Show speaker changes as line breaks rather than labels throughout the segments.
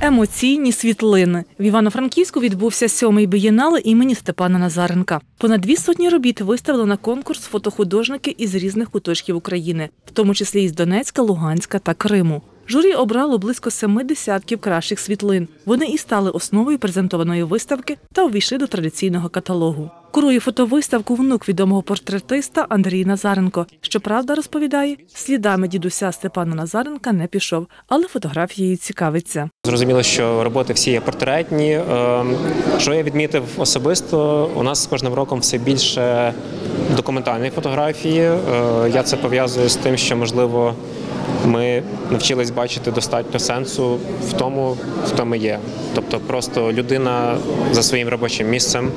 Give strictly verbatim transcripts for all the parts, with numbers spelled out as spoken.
Емоційні світлини. В Івано-Франківську відбувся сьомий бієнале імені Степана Назаренка. Понад дві сотні робіт виставили на конкурс фотохудожники із різних куточків України, в тому числі із Донецька, Луганська та Криму. Журі обрало близько семи десятків кращих світлин. Вони і стали основою презентованої виставки та увійшли до традиційного каталогу. Курує фотовиставку внук відомого портретиста Андрій Назаренко. Щоправда, розповідає, слідами дідуся Степана Назаренка не пішов, але фотографією цікавиться.
Зрозуміло, що роботи всі є портретні. Що я відмітив особисто, у нас з кожним роком все більше документальної фотографії. Я це пов'язую з тим, що, можливо, ми навчились бачити достатньо сенсу в тому, хто ми є. Тобто просто людина за своїм робочим місцем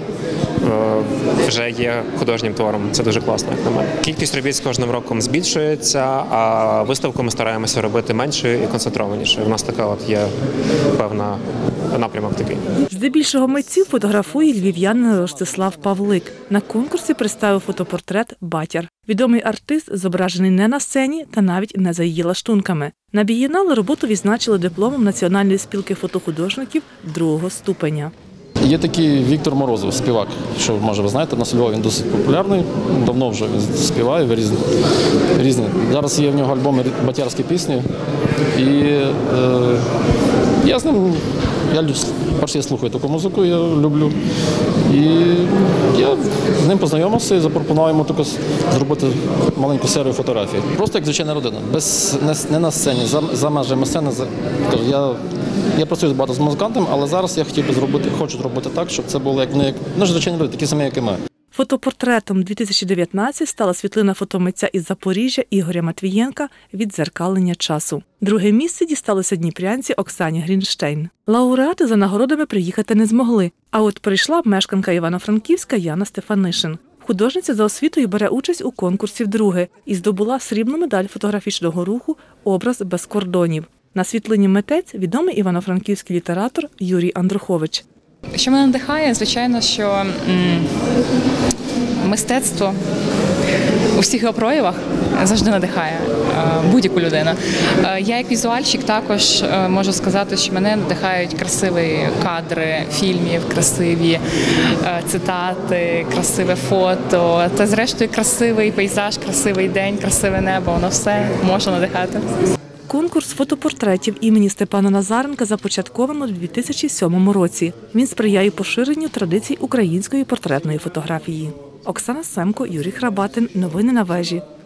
вже є художнім твором. Це дуже класно, як на мене. Кількість робіт з кожним роком збільшується, а виставку ми стараємося робити меншою і концентрованішою. У нас така от є певна напрямок такий.
Здебільшого митців фотографує львів'янин Ростислав Павлик. На конкурсі представив фотопортрет «Батір». Відомий артист зображений не на сцені та навіть не за її лаштунками. На бієнале роботу відзначили дипломом Національної спілки фотохудожників другого ступеня.
Є такий Віктор Морозов, співак, що, може, ви знаєте, на Львові він досить популярний, давно вже він співає різні. різні. Зараз є в нього альбоми батярські пісні, і е, я з ним, я, перше, я слухаю таку музику, я люблю, і я з ним познайомився і запропонував йому таку зробити маленьку серію фотографій. Просто як звичайна родина, без, не, не на сцені, за, за межами сцени. За, я, Я працюю багато з музикантами, але зараз я хотів би зробити, хочу зробити так, щоб це було як вони, як ну, звичайні люди, такі самі, як і ми.
Фотопортретом дві тисячі дев'ятнадцять стала світлина фотомитця із Запоріжжя Ігоря Матвієнка «Віддзеркалення часу». Друге місце дісталося дніпрянці Оксані Грінштейн. Лауреати за нагородами приїхати не змогли, а от прийшла мешканка Івано-Франківська Яна Стефанишин. Художниця за освітою бере участь у конкурсі вдруге і здобула срібну медаль фотографічного руху «Образ без кордонів». На світлині митець – відомий івано-франківський літератор Юрій Андрухович.
Що мене надихає, звичайно, що м, мистецтво у всіх його проявах завжди надихає будь-яку людину. Я як візуальщик також можу сказати, що мене надихають красиві кадри фільмів, красиві цитати, красиве фото та зрештою красивий пейзаж, красивий день, красиве небо, воно все може надихати.
Конкурс фотопортретів імені Степана Назаренка започатковано у дві тисячі сьомому році. Він сприяє поширенню традицій української портретної фотографії. Оксана Семко, Юрій Храбатин. Новини на вежі.